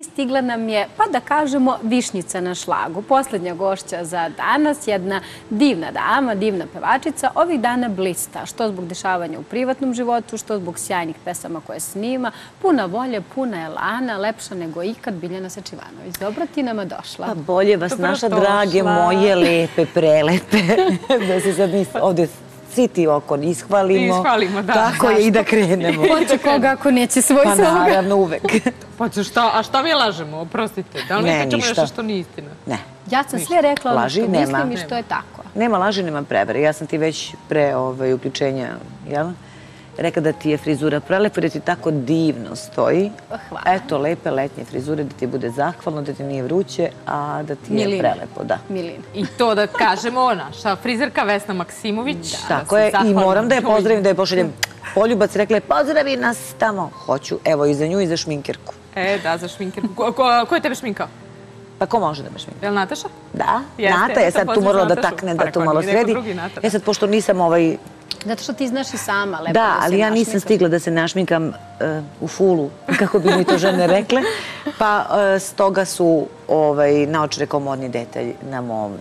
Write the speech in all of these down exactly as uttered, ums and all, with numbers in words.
stigla nam je, pa da kažemo, višnjica na šlagu. Poslednja gošća za danas, jedna divna dama, divna pevačica, ovih dana blista, što zbog dešavanja u privatnom životu, što zbog sjajnih pesama koje snima, puna volje, puna elana, lepša nego ikad, Biljana Sačivanović. Dobro ti nama došla. Pa bolje vas naša, drage moje, lepe, prelepe, da se sad ovde svi ti oko ishvalimo. Ishvalimo, da. Tako je i da krenemo. Ko će koga ako neće svoj svoga? Pa naravno, uvek. Pa a šta mi lažemo, oprostite? Da li mi pričamo nešto što nije istina? Ne. Ja sam sve rekla ono što mislim i što je tako. Nema laži, nema prevare. Ja sam ti već pre uključenja, jel? Rekla da ti je frizura prelepa, da ti tako divno stoji. Hvala. Eto, lepe letnje frizure, da ti bude zahvalno, da ti nije vruće, a da ti je prelepo, da. Milina. I to da kažemo, naša frizerka Vesna Maksimović. Tako je, i moram da je pozdravim, da je pošaljem poljubac. Rekla je, pozdravi nas tamo. Hoću, evo, i za nju i za šminkerku. E, da, za šminkerku. Ko je tebe šminkao? Pa ko može da me šminka? Je li Nataša? Da, Nata je sad tu morala da takne, da to malo sredi. Ja sad, pošto nisam ovaj... Zato što ti znaš i sama lepo da se našminkam. Da, ali ja nisam stigla da se našminkam u fulu, kako bi mi to žene rekle. Pa stoga su naočare kao modni detalj na mom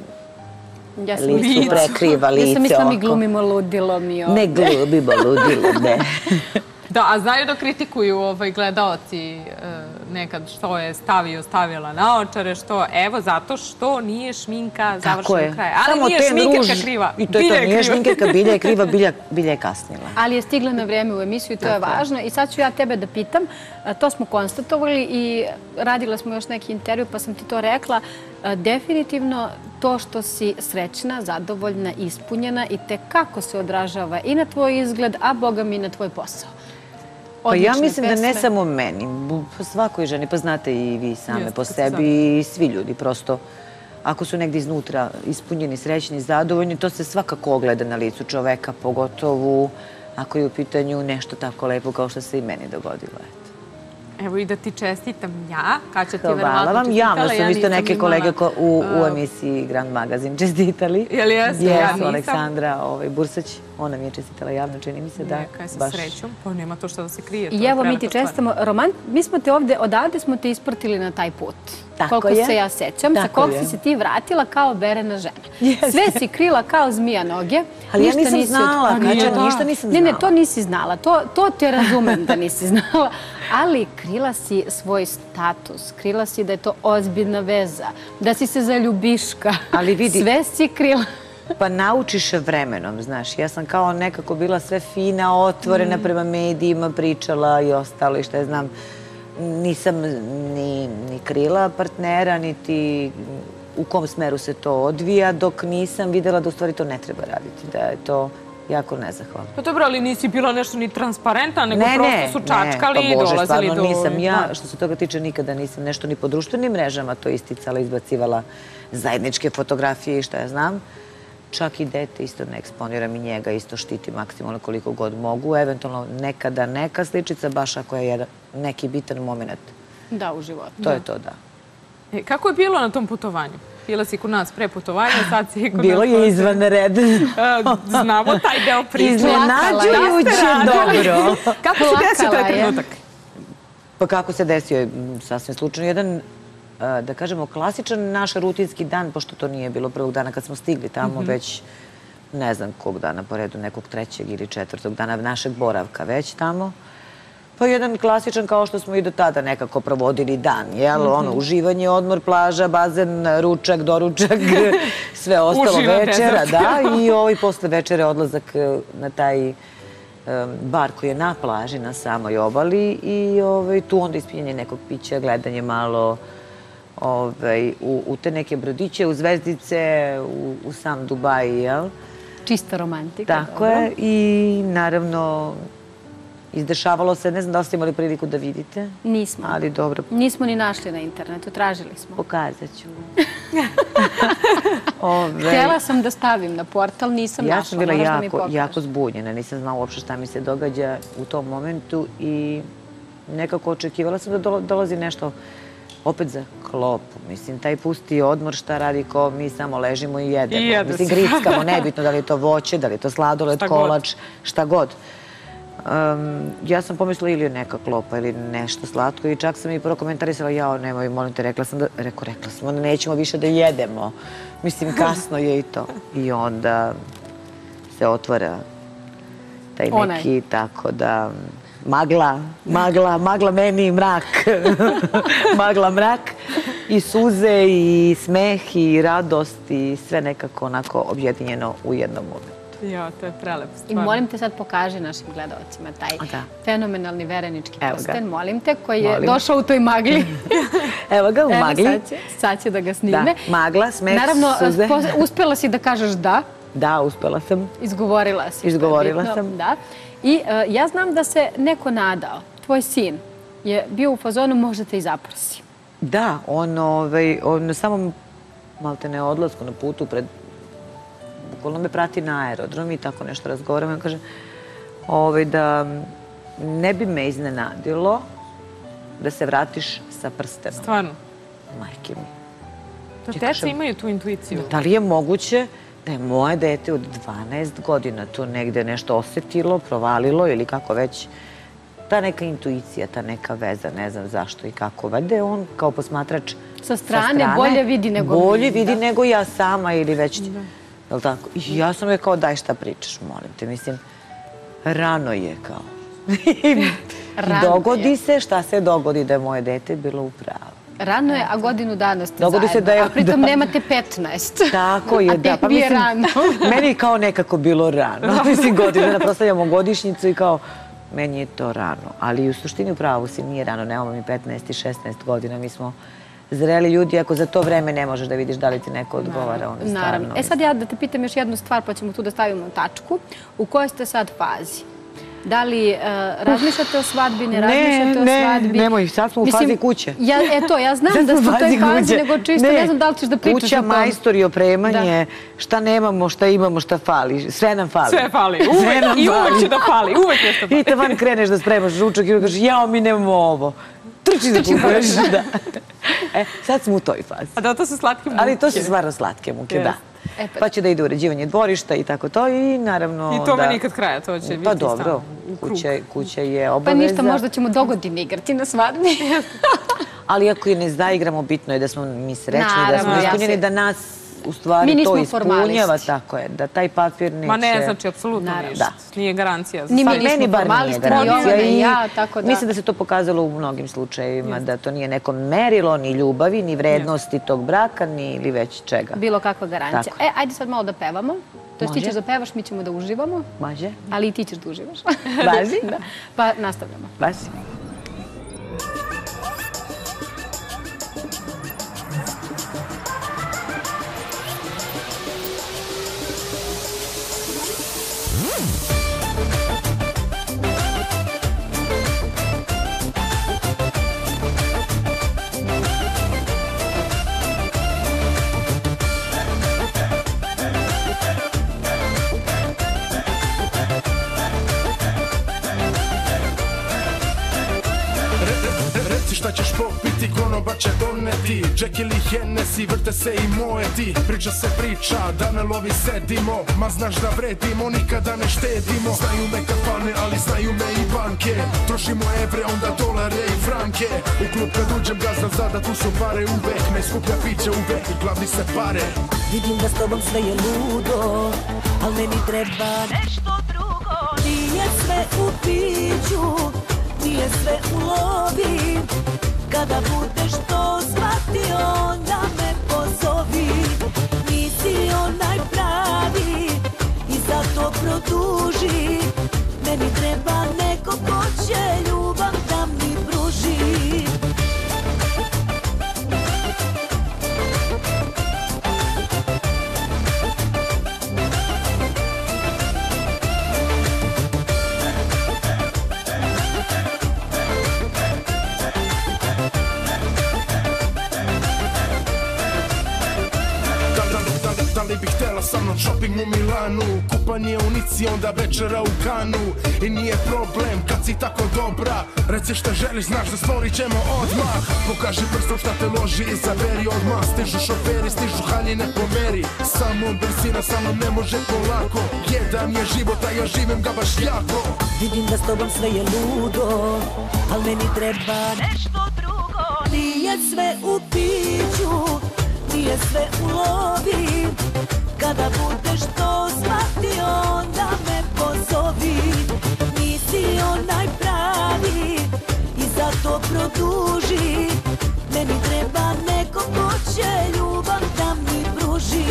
licu, prekriva lice. Ja sam mislila mi glumimo ludilo mi ovde. Ne glumimo ludilo, ne. Da, a znaju da kritikuju gledaoci nekad što je stavio, stavila naočare, što, evo, zato što nije šminka završena kraja. Ali nije šminkerka kriva. I to je to, nije šminkerka, Bilja je kriva, Bilja je kasnila. Ali je stigla na vreme u emisiju i to je važno. I sad ću ja tebe da pitam, to smo konstatovali i radila smo još neki intervju pa sam ti to rekla, definitivno to što si srećna, zadovoljna, ispunjena i tekako se odražava i na tvoj izgled, a boga mi i na tvoj posao. Pa ja mislim da ne samo meni, svakoj ženi, pa znate i vi same po sebi i svi ljudi, prosto ako su negdje iznutra ispunjeni, srećni, zadovoljni, to se svakako ogleda na licu čoveka, pogotovo ako je u pitanju nešto tako lepo kao što se i meni dogodilo. Evo i da ti čestitam ja, kad će ti verovatno čestitala. Hvala vam, javno sam isto neke kolege u emisiji Grand Magazin čestitali. Jel jesu? Ja nisam. Aleksandra Bursać, ona mi je čestitala javno, čini mi se da. Neka je sa srećom, pa nema to što da se krije. I evo mi ti čestamo, Roman, mi smo te ovde, odavde smo te ispratili na taj put. Koliko se ja sećam, sa kog si se ti vratila kao berena žena. Sve si krila kao zmija noge. Ali ja nisam znala, Kača, ništa nisam znala. Ne, ne, to nisi znala, to te razumem da nisi znala, ali krila si svoj status, krila si da je to ozbiljna veza, da si se zaljubiška, sve si krila. Pa naučiš vremenom, znaš, ja sam kao nekako bila sve fina, otvorena prema medijima, pričala i ostalo i što je znam. Nisam ni krila partnera, niti u kom smeru se to odvija, dok nisam videla da u stvari to ne treba raditi, da je to jako nezahvalno. Pa dobro, ali nisi bila nešto ni transparentna, nego prosto su čačkali i dolazili do... Ne, ne, pa Bože, stvarno nisam. Ja, što se toga tiče, nikada nisam nešto ni po društvenim mrežama to isticala, izbacivala zajedničke fotografije i šta ja znam. Čak i dete isto ne eksponiram i njega isto štiti maksimalno koliko god mogu. Eventualno nekada neka sličica, baš ako je neki bitan moment. Da, u životu. To je to, da. Kako je bilo na tom putovanju? Bila si kod nas pre putovanja, sad si kod nas... Bilo je izvanredno. Znamo taj deo priča. Iznenađujuće dobro. Kako se desio taj trenutak? Pa kako se desio? Sasvim slučajno jedan, da kažemo, klasičan naš rutinski dan, pošto to nije bilo prvog dana kad smo stigli tamo, već ne znam kog dana po redu, nekog trećeg ili četvrtog dana našeg boravka već tamo. Pa jedan klasičan kao što smo i do tada nekako provodili dan, jel? Ono, uživanje, odmor, plaža, bazen, ručak, doručak, sve ostalo večera, da. I ovaj posle večere odlazak na taj bar koji je na plaži, na samoj obali i tu onda ispinjanje nekog pića, gledanje malo u te neke brodiće, u zvezdice, u sam Dubaj, jel? Čista romantika. Tako je i naravno izdešavalo se, ne znam da li ste imali priliku da vidite. Nismo. Ali dobro. Nismo ni našli na internetu, tražili smo. Pokazat ću. Htjela sam da stavim na portal, nisam našla. Ja sam bila jako zbunjena, nisam znala uopšte šta mi se događa u tom momentu i nekako očekivala sam da dolazi nešto opet za klopu. Mislim, taj pusti odmor šta radi ko mi samo ležimo i jedemo. Mislim, grickamo, nebitno da li je to voće, da li je to sladoled, kolač, šta god. ja sam pomislila ili je neka klopa ili nešto slatko i čak sam i prvo komentarisala, jao, nemoj, molim te, rekla sam da, rekao, rekla sam, onda nećemo više da jedemo. Mislim, kasno je i to. I onda se otvara taj neki, tako da, magla, magla, magla meni, mrak, magla, mrak, i suze, i smeh, i radost, i sve nekako onako objedinjeno u jednom momentu. Ja, to je prelepo stvarno. I molim te sad pokaži našim gledalcima taj fenomenalni verenički prsten, molim te, koji je došao u toj magli. Evo ga u magli. Evo sad će da ga snime. Da, magla, smeh, suze. Naravno, uspela si da kažeš da. Da, uspela sam. Izgovorila si. Izgovorila sam. Da. I ja znam da se neko nadao, tvoj sin je bio u fazonu možda te i zaprosi. Da, on na samom malte ne odlasku na putu pred bukvalno me prati na aerodrom i tako nešto razgovaramo. On kaže da ne bi me iznenadilo da se vratiš sa prstenom. Stvarno? Majke mi. Da deca imaju tu intuiciju. Da li je moguće da je moje dete od dvanaest godina to negde nešto osetilo, provalilo ili kako već? Ta neka intuicija, ta neka veza, ne znam zašto i kako. Valjda je on kao posmatrač sa strane bolje vidi nego mi. Bolje vidi nego ja sama ili već... Jel' tako? I ja sam je kao, daj šta pričaš, molim te. Mislim, rano je kao. Dogodi se, šta se dogodi da je moje dete bilo u pravu. Rano je, a godinu dana ste zajedno, a pritom nemate petnaest. Tako je, da. A tebi je rano. Meni je kao nekako bilo rano. Mislim, godinu dana proslavljamo godišnjicu i kao, meni je to rano. Ali u suštini u pravu si, nije rano, nemamo mi petnaest i šesnaest godina, mi smo zreli ljudi, ako za to vreme ne možeš da vidiš da li ti neko odgovara, onda stvarno... Naravno. E sad ja da te pitam još jednu stvar, pa ćemo tu da stavimo tačku. U kojoj ste sad fazi? Da li razmišljate o svadbi, ne razmišljate o svadbi? Ne, nemoj, sad smo u fazi kuće. Eto, ja znam da ste u toj fazi, nego čisto ne znam da li ćeš da pričaš o tom. Kuća, majstori, opremanje, šta nemamo, šta imamo, šta fali. Sve nam fali. Sve fali, i uvek će da fali, uvek nešto fali. I te van kreneš da spremaš ručak i kažeš, jao, mi nemamo ovo. Trči da kupuješ, da. E, sad smo u toj fazi. A da, to su slatke muke. Ali to su stvarno slatke muke, da. Pa će da ide uređivanje dvorišta i tako to i naravno... I tome nikad kraja, to će biti pa dobro, kuća je obaveza. Pa ništa, možda ćemo dogodine igrati na svadbi. Ali ako je ne zaigramo, bitno je da smo mi srećni, da smo ispunjeni, da nas u stvari to ispunjava, tako je, da taj papir neće... Ma ne, znači, apsolutno ništa. Nije garancija. Ni mi nismo formalisti, ni ona, ni ja, tako da... Mislim da se to pokazalo u mnogim slučajevima, da to nije neko merilo ni ljubavi, ni vrednosti tog braka, ni ili već čega. Bilo kakva garancija. E, ajde sad malo da pevamo. To jest ti ćeš da pevaš, mi ćemo da uživamo. Može. Ali i ti ćeš da uživaš. Važi. Pa nastavljamo. Važi. Šta ćeš popiti, konoba će doneti Jack ili Hennessy, vrte se i moje ti Priča se priča, da ne lovi sedimo Ma znaš da vredimo, nikada ne štedimo Znaju me kafane, ali znaju me i banke Trošimo evre, onda dolare i franke U klub kad uđem gazda zada, tu su pare uvek Ne skuplja piće uvek, u glavi se pare Vidim da s tobom sve je ludo Al meni treba nešto drugo Nije sve u piću Nije sve u lovi Kada budeš to shvatio onda me pozovi Nisi onaj pravi I zato produži Meni treba neko ko će ljubav da mi pruži Da li bih htjela sa mnom shopping u Milanu Kupanje u Nici, onda večera u Kanu I nije problem kad si tako dobra Reci šta želiš, znaš da stvorit ćemo odmah Pokaži prstom šta te loži, izaberi odmah Stižu šoferi, stižu haljine po meri Samo brzina, sa mnom ne može polako Jedan je život, a ja živim ga baš jako Vidim da s tobom sve je ludo, al meni treba nešto drugo. Nije sve u piću, nije sve u lovi. Kada budeš to shvatio, onda me pozovi. Nisi onaj pravi i zato produži. Meni treba neko ko će ljubav da mi pruži.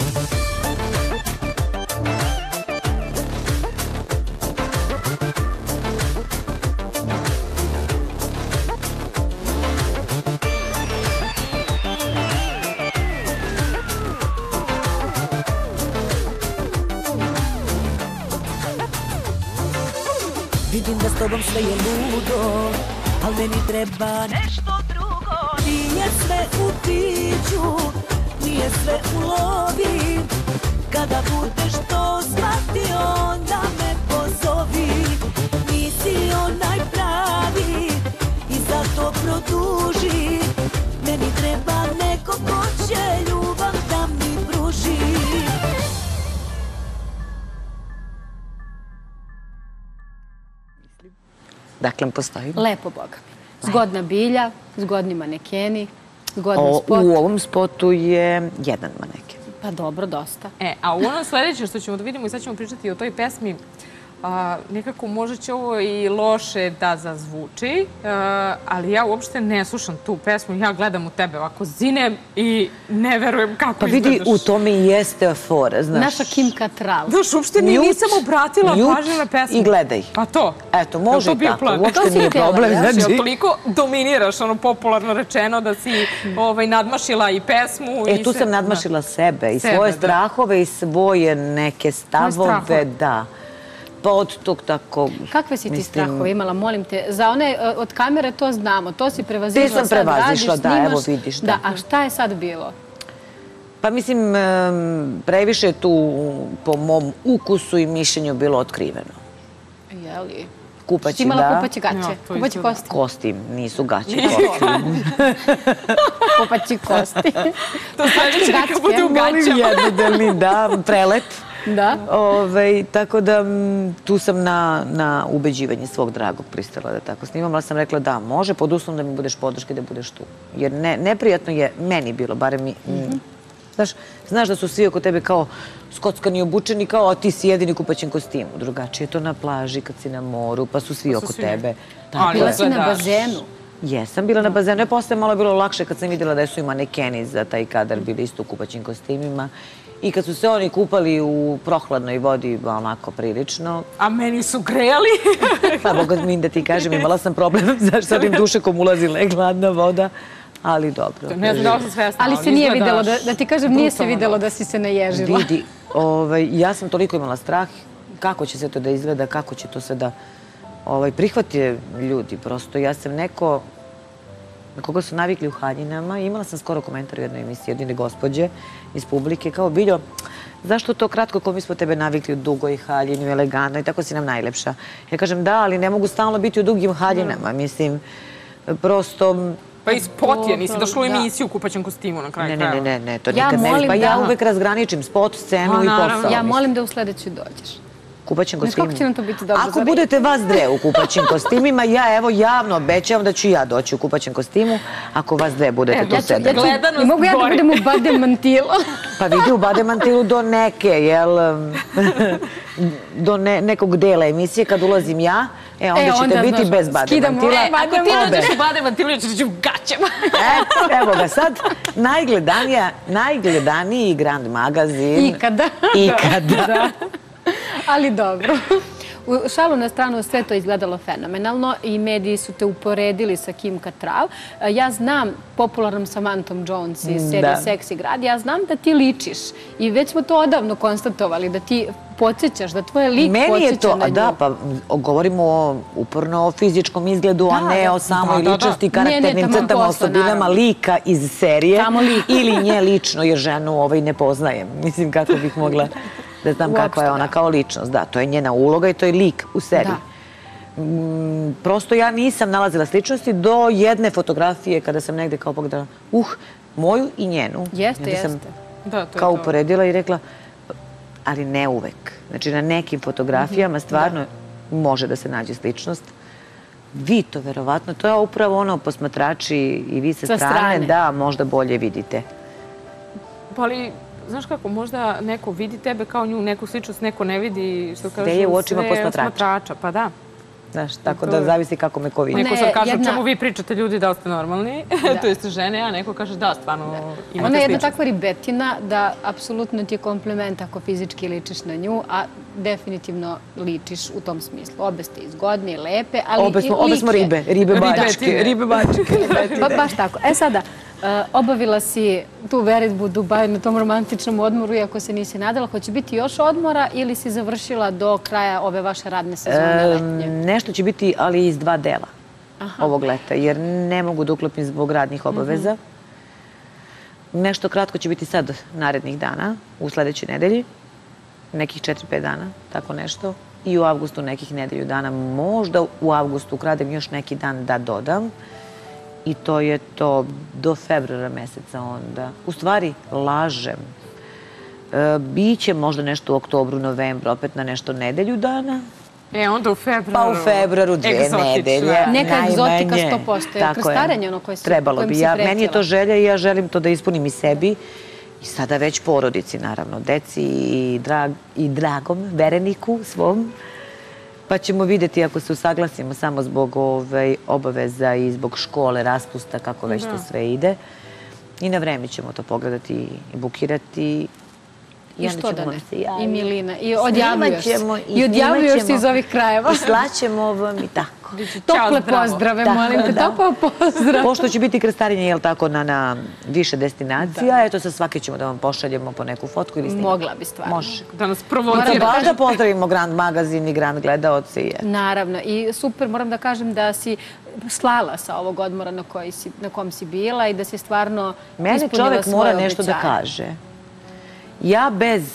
Vidim da s tobom sve je ludo, al meni treba nešto drugo. Nije sve u piću, nije sve u lovi. Kada budeš to shvatio, onda me pozovi. Nisi onaj pravi i zato produži. Meni treba neko ko će ljubav da mi pruži. Dakle, postoji. Lepo, Boga mi. Zgodna bilja, zgodni manekeni, zgodni spot. U ovom spotu je jedan maneken. Pa dobro, dosta. E, a u onom sledećem što ćemo da vidimo i sad ćemo pričati o toj pesmi, nekako možda će ovo i loše da zazvuči, ali ja uopšte ne slušam tu pesmu. Ja gledam u tebe ovako zinem i ne verujem kako izgledaš. Pa vidi, u tome i jeste fora, znaš. Naša Kim Cattrall. Znaš, uopšte nisam obratila pažnju na pesmu. I gledaj. Pa to. Eto, može i tako. Uopšte nije problem. Znači, toliko dominiraš, ono popularno rečeno, da si nadmašila i pesmu. E, tu sam nadmašila sebe i svoje strahove i svoje neke stavove, da. Pa od tog tako... Kakve si ti strahove imala, molim te? Za one od kamere to znamo, to si prevazišla, sad radiš, snimaš. Te sam prevazišla, da, evo vidiš. Da, a šta je sad bilo? Pa mislim, previše je tu po mom ukusu i mišljenju bilo otkriveno. Jeli? Kupaći, da. Si imala kupaći gaće? Kupaći kosti? Kosti, nisu gaće, kosti. Kupaći kosti. To sledeće neka bude u gaćama. Jednodelni, da, prelet. Da. Tako da tu sam na ubeđivanje svog dragog pristala da tako snimam, ali sam rekla da, može, pod uslovom da mi budeš podrške, da budeš tu. Jer neprijatno je meni bilo, barem mi... Znaš da su svi oko tebe kao skockani obučeni, kao a ti si jedini u kupaćem kostimu. Drugačije je to na plaži, kad si na moru, pa su svi oko tebe. Bila si na bazenu? Jesam bila na bazenu. Je posle malo bilo lakše kad sam vidjela da su i manekeni za taj kadar bili isto u kupaćim kostimima. I kad su se oni kupali u prohladnoj vodi, onako prilično. A meni su grejali. Pa, Boga mi da ti kažem, imala sam problem, znaš, sa onim dušekom ulazila je gladna voda, ali dobro. Ne znam da li sam svesna. Ali se nije vidjelo, da ti kažem, nije se vidjelo da si se naježila. Vidi, ja sam toliko imala strah, kako će se to da izgleda, kako će to sve da prihvati ljudi. Prosto, ja sam neko... na koga su navikli u haljinama. Imala sam skoro komentar u jednoj emisiji jedine gospođe iz publike, kao Biljo, zašto to kratko ko mi smo tebe navikli u dugoj haljini, elegantno i tako si nam najlepša. Ja kažem da, ali ne mogu stalno biti u dugim haljinama, mislim, prosto... Pa i spot je, nisi došla u emisiju u kupaćem kostimu na kraju krajeva. Ne, ne, ne, to nikad ne. Pa ja uvek razgraničim spot, scenu i posao. Ja molim da u sledećoj dođeš. Kupaćem kostimu. Kako će nam to biti dobro? Ako budete vas dve u kupaćim kostimima, ja evo javno obećavam da ću ja doći u kupaćem kostimu, ako vas dve budete tu sedeli. I mogu ja da budem u badem mantilu? Pa vidi, u badem mantilu do neke, jel, do nekog dela emisije, kad ulazim ja, e, onda ćete biti bez badem mantila. Ako ti dođeš u badem mantilu, ja ću doći u gaćama. Evo ga, sad, najgledaniji Grand magazin. Ikada. Ikada. Ali dobro. U šalu na stranu sve to izgledalo fenomenalno i mediji su te uporedili sa Kim Cattrall. Ja znam, popularnom Samanthom Jones iz serije Seksi grad, ja znam da ti ličiš i već smo to odavno konstatovali, da ti podsjećaš, da tvoj lik podsjeća na nju. Da, pa govorimo uporno o fizičkom izgledu, a ne o samoj ličnosti, karakternim crtama, osobinama lika iz serije ili nje lično, jer ženu ne poznajem. Mislim, kako bih mogla... da znam kakva je ona kao ličnost. Da, to je njena uloga i to je lik u seriji. Prosto ja nisam nalazila sličnosti do jedne fotografije kada sam negde kao pogledala, uh, moju i njenu. Jeste, jeste. Kao uporedila i rekla, ali ne uvek. Znači na nekim fotografijama stvarno može da se nađe sličnost. Vi to verovatno, to je upravo ono posmatrači i vi sa strane, da, možda bolje vidite. Pa ali, znaš kako, možda neko vidi tebe kao nju, neku sličnost, neko ne vidi, što kažu, sve je u očima posmatrača. Pa da. Znaš, tako da zavisi kako me ko vidi. Neko sad kaže o čemu vi pričate ljudi da ste normalni, to jeste žene, a neko kaže da, stvarno imate sličnost. Ona je jedna takva ribetina da apsolutno ti je kompliment ako fizički ličiš na nju, a definitivno ličiš u tom smislu. Obe ste izgodne i lepe, ali i lik je. Obe smo ribe, ribe bačke. Ribe bačke. Baš tako. E sada, obavila si tu veritbu u Dubaju na tom romantičnom odmoru, iako se nisi nadala. Hoće biti još odmora ili si završila do kraja ove vaše radne sezone letnje? Nešto će biti, ali iz dva dela ovog leta, jer ne mogu da uklopim zbog radnih obaveza. Nešto kratko će biti sad narednih dana, u sledećoj nedelji. Nekih četiri pet dana, tako nešto. I u avgustu nekih nedelju dana. Možda u avgustu ukradem još neki dan da dodam. I to je to do februara meseca onda. U stvari, lažem. Biće možda nešto u oktobru, novembru, opet na nešto nedelju dana. E, onda u februaru. Pa u februaru dve nedelje. Neka egzotika sto posto. Je krstarenje ono koje si pretila? Trebalo bi. Meni je to želja i ja želim to da ispunim i sebi. I sada već porodici, naravno, deci i dragom vereniku svom. Pa ćemo vidjeti ako se usaglasimo samo zbog obaveza i zbog škole, raspusta, kako već to sve ide. I na vreme ćemo to pogledati i bukirati. I što da ne? I Milina. I odjavljuješ se. I odjavljuješ se iz ovih krajeva. I slaćemo vam i tako. Tople pozdrave, molim te. Tople pozdrav. Pošto će biti krstarenje, jel tako, na više destinacija, eto sa svake ćemo da vam pošaljemo po neku fotku ili snimak. Mogla bi stvarno. Može. Da nas provociraš. Baš da pozdravimo Grand Magazin i Grand gledaoci. Naravno. I super, moram da kažem da si slala sa ovog odmora na kom si bila i da si stvarno ispunila svoje obećanje. Mene čovek mora nešto da kaže. Ja bez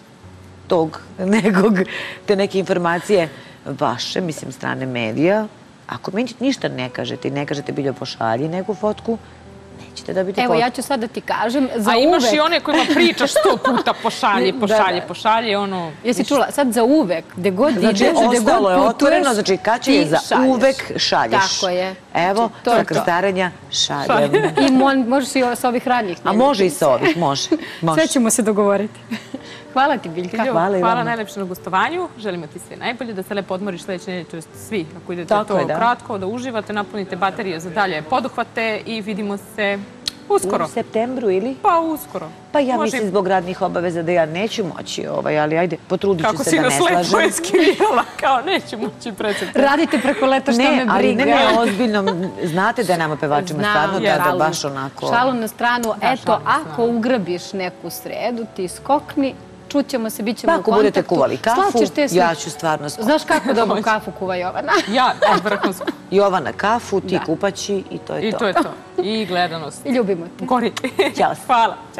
tog nekog, te neke informacije vaše, mislim, strane medija, ako meni ništa ne kažete i ne kažete Biljo pošalji neku fotku, nećete dobiti fotku. Evo, ja ću sad da ti kažem, za uvek... A imaš i one kojima pričaš sto puta pošalji, pošalji, pošalji, ono... Jesi čula, sad za uvek, gde god ideš, gde god putuješ, ostalo je otvoreno, znači Kaća je za uvek šalješ. Tako je. Evo, sa krstarenja šaljem. I možeš i sa ovih radnjih. A može i sa ovih, može. Sve ćemo se dogovoriti. Hvala ti, Biljka. Hvala najlepše na gostovanju. Želimo ti sve najbolje, da se lepo odmoriš sledeće nedelje, to jest svi, ako idete to kratko, da uživate, napunite baterije za dalje poduhvate i vidimo se uskoro. U septembru ili? Pa uskoro. Pa ja mislim zbog radnih obaveza da ja neću moći, ali ajde, potrudit ću se da ne slažem. Kako si nas lepo eskivijala, kao neću moći pred septembru. Radite preko leta, šta me briga. Ne, ali ne ozbiljno, znate da je nama pevačima stvarno tada baš onako... Šalu na stranu, eto, ako ugrabiš neku sredu, ti skokni, čućemo se, bit ćemo u kontaktu. Ako budete kuvali kafu, ja ću stvarno skokni. Znaš kako dobru kafu kuva Jovana? Ja, vrhunsko. Jovana kafu, ti kupaći i to je to. I to je to. I gledanost. I ljubimo te. Gori. Ćao. Hvala. Ćao.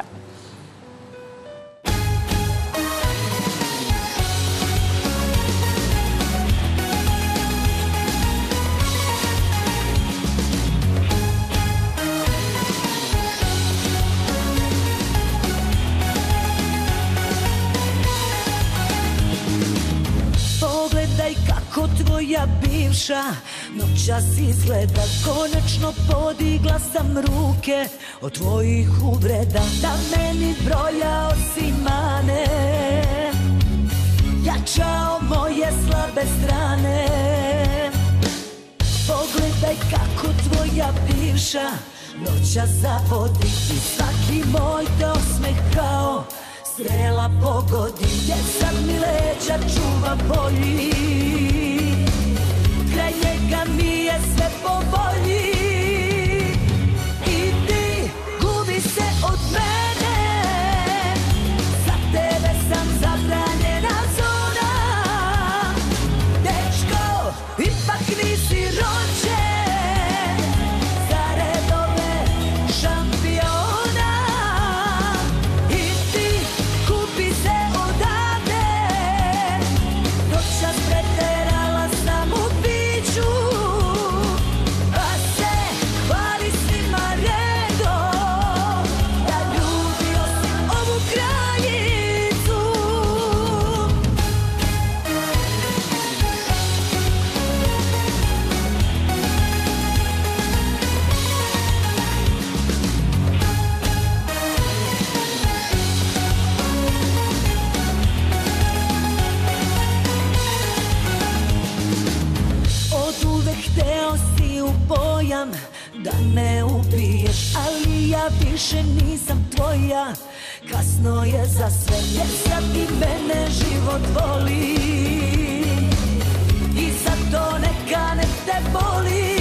Kako tvoja bivša noćas izgleda, konačno podigla sam ruke od tvojih uvreda, da meni broja osim mane, jačao moje slabe strane. Pogledaj kako tvoja bivša noćas zavodi i svaki moj te osmeh kao strela pogodi, jer sad mi leđa čuva bolji, kraj njega mi je sve po volji. I ti gubi se od mene, za tebe sam zabranjena zona. Dečko, ipak nisi rođen za redove šampiona. I ti kupi se odavde, noćas preterala sam u piću, pa se da ne ubiješ. Ali ja više nisam tvoja, kasno je za sve, jer sad i mene život voli i zato neka ne te boli.